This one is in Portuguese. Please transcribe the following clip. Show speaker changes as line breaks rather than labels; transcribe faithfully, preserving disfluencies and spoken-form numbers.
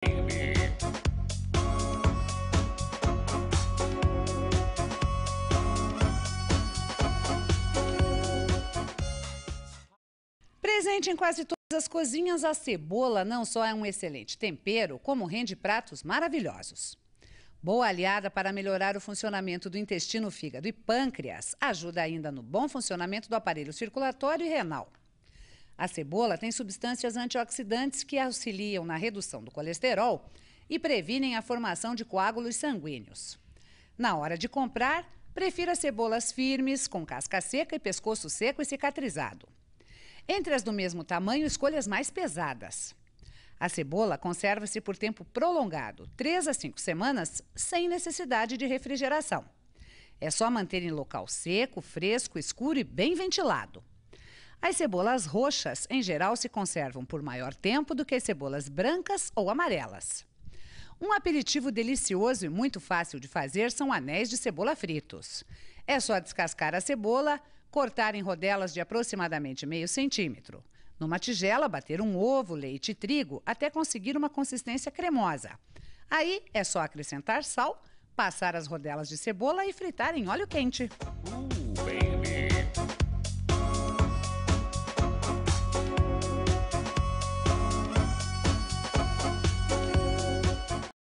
Presente em quase todas as cozinhas, a cebola não só é um excelente tempero, como rende pratos maravilhosos. Boa aliada para melhorar o funcionamento do intestino, fígado e pâncreas, ajuda ainda no bom funcionamento do aparelho circulatório e renal. A cebola tem substâncias antioxidantes que auxiliam na redução do colesterol e previnem a formação de coágulos sanguíneos. Na hora de comprar, prefira cebolas firmes, com casca seca e pescoço seco e cicatrizado. Entre as do mesmo tamanho, escolha as mais pesadas. A cebola conserva-se por tempo prolongado, três a cinco semanas, sem necessidade de refrigeração. É só manter em local seco, fresco, escuro e bem ventilado. As cebolas roxas, em geral, se conservam por maior tempo do que as cebolas brancas ou amarelas. Um aperitivo delicioso e muito fácil de fazer são anéis de cebola fritos. É só descascar a cebola, cortar em rodelas de aproximadamente meio centímetro. Numa tigela, bater um ovo, leite e trigo até conseguir uma consistência cremosa. Aí é só acrescentar sal, passar as rodelas de cebola e fritar em óleo quente.
Uh.